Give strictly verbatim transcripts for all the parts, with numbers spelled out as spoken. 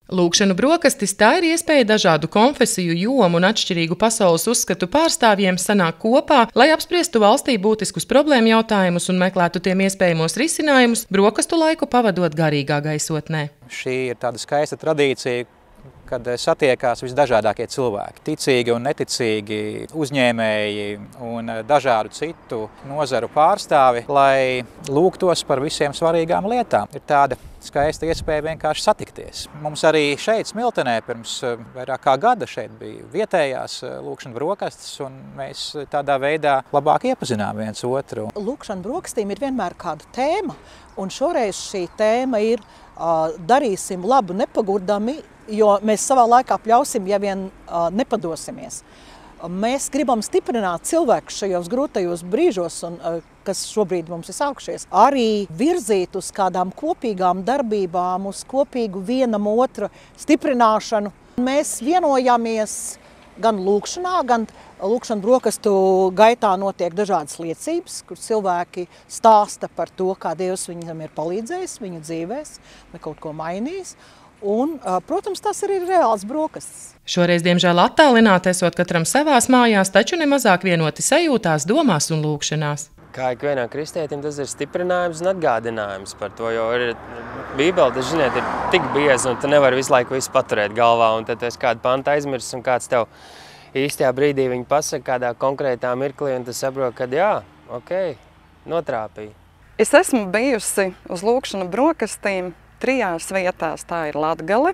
Lūkšanu brokastis tā ir iespēja dažādu konfesiju, jomu un atšķirīgu pasaules uzskatu pārstāvjiem sanākt kopā, lai apspriestu valstī būtiskus problēmu jautājumus un meklētu tiem iespējamos risinājumus, brokastu laiku pavadot garīgā gaisotnē. Šī ir tāda skaista tradīcija, kad satiekās visdažādākie cilvēki, ticīgi un neticīgi, uzņēmēji un dažādu citu nozaru pārstāvi, lai lūgtos par visiem svarīgām lietām. Ir tāda skaista iespēja vienkārši satikties. Mums arī šeit, Smiltenē, pirms vairāk kā gada šeit bija vietējās lūkšana brokastis, un mēs tādā veidā labāk iepazinām viens otru. Lūkšana brokastīm ir vienmēr kāda tēma, un šoreiz šī tēma ir uh, darīsim labu nepagurdami, jo mēs savā laikā pļausim, ja vien uh, nepadosimies. Mēs gribam stiprināt cilvēkus šajos grūtajos brīžos, un, uh, kas šobrīd mums ir sākušies, arī virzīt uz kādām kopīgām darbībām, uz kopīgu vienam otra stiprināšanu. Mēs vienojāmies gan lūkšanā, gan lūkšana brokastu gaitā notiek dažādas liecības, kur cilvēki stāsta par to, kā Dievs viņam ir palīdzējis viņu dzīvēs, vai kaut ko mainījis. Un, protams, tas arī ir reāls brokastis. Šoreiz, diemžēl, attālināti esot katram savās mājās, taču nemazāk vienoti sajūtās, domās un lūkšanās. Kā ikvienam kristietim, tas ir stiprinājums un atgādinājums par to, jo ir Bībele, tas, žiniet, ir tik bieza, un tu nevari visu laiku visu paturēt galvā, un tad tu esi kādu pantu aizmirsis, un kāds tev īstajā brīdī viņu pasaka kādā konkrētā mirklī, un tu saproti, ka jā, ok, notrāpīja. Es esmu bijusi uz lūkšanu brokastīm trijās vietās. Tā ir Latgale,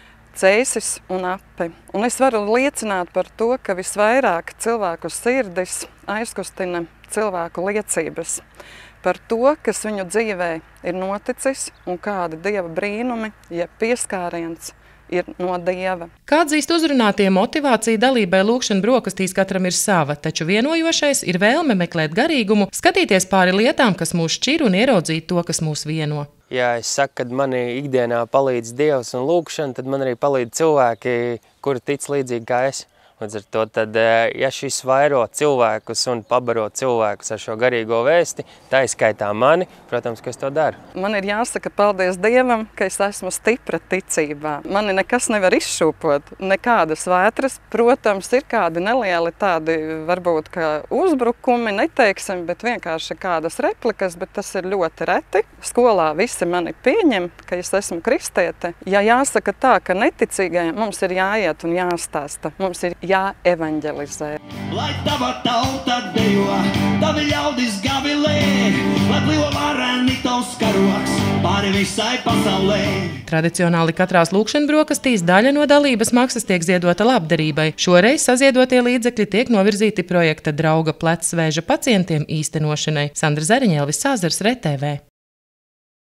Cēsis un Ape. Un es varu liecināt par to, ka visvairāk cilvēku sirdis aizkustina cilvēku liecības par to, kas viņu dzīvē ir noticis un kādi Dieva brīnumi, ja pieskāriens ir no Dieva. Kā atzīst uzrunātie, motivācija dalībai lūkšana brokastīs katram ir sava, taču vienojošais ir vēlme meklēt garīgumu, skatīties pāri lietām, kas mūs šķir, un ieraudzīt to, kas mūs vieno. Ja es saku, kad manī ikdienā palīdz Dievs un lūkšana, tad man arī palīdz cilvēki, kuri tic līdzīgi kā es. Līdz ar to, tad, ja šis vairo cilvēkus un pabaro cilvēkus ar šo garīgo vēsti, tā izskaitā mani, protams, ka es to daru. Man ir jāsaka paldies Dievam, ka es esmu stipra ticībā. Mani nekas nevar izšūpot, nekādas vētras. Protams, ir kādi nelieli tādi, varbūt, kā uzbrukumi, neteiksim, bet vienkārši kādas replikas, bet tas ir ļoti reti. Skolā visi mani pieņem, ka es esmu kristiete. Ja jāsaka tā, ka neticīgajiem mums ir jāiet un jāstāsta, mums ir jāevaņģelizē. Lai tava tauta dejo, tavi ļaudis gavilē, lai plivo vareni tavs karoks pāri visai pasaulē. Tradicionāli katrās lūkšana brokastīs daļa no dalības maksas tiek ziedota labdarībai. Šoreiz saziedotie līdzekļi tiek novirzīti projekta Drauga plecs vēža pacientiem īstenošanai. Sandra Zariņa, Elvis Sāzars, R T V.